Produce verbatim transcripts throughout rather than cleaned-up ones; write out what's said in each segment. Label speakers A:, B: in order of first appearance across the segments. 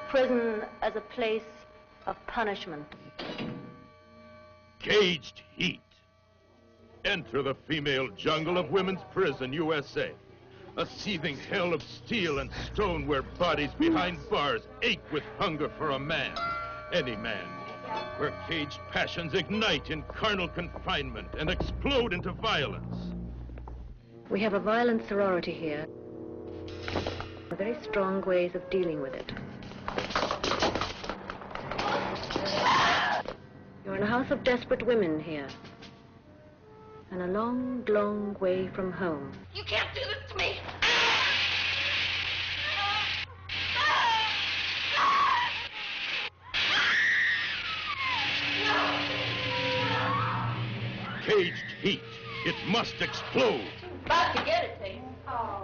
A: prison as a place of punishment.
B: Caged Heat. Enter the female jungle of Women's Prison, U S A. A seething hell of steel and stone where bodies behind bars ache with hunger for a man. Any man. Where caged passions ignite in carnal confinement and explode into violence.
A: We have a violent sorority here. Very strong ways of dealing with it. You're in a house of desperate women here. And a long, long way from home.
C: You can't do this to me!
B: Caged Heat. It must explode.
C: About to get it, Tate. Oh.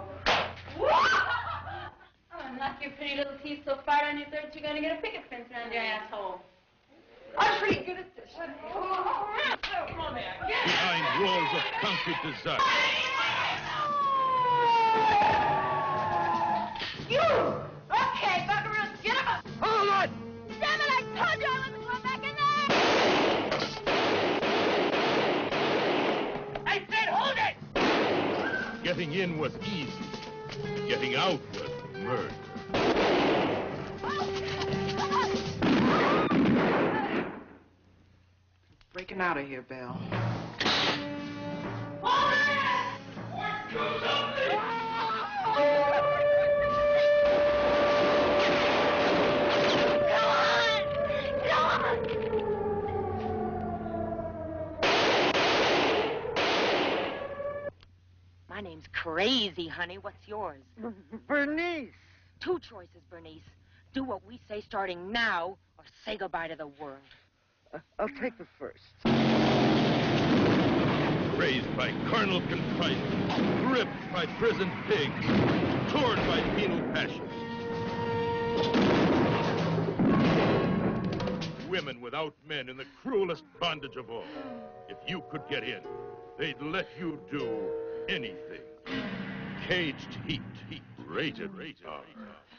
C: Oh, knock your pretty little teeth so far down your throat you're gonna get a picket fence around your asshole. I'm pretty good at this. Come on, man.
B: Behind walls of concrete desire.
C: You! Okay, buckaroos, get him up!
B: Hold on!
C: Damn it, I told you I wasn't going back in there! I said hold it!
B: Getting in was easy. Getting out was murder.
D: Breaking out of here, Belle.
E: My name's Crazy, honey. What's yours?
F: Bernice!
E: Two choices, Bernice. Do what we say starting now, or say goodbye to the world.
F: Uh, I'll take the first.
B: Raised by carnal confinement, gripped by prison pigs, torn by penal passions. Women without men in the cruelest bondage of all. If you could get in, they'd let you do anything. Caged Heat. Heat. Rated. Rated.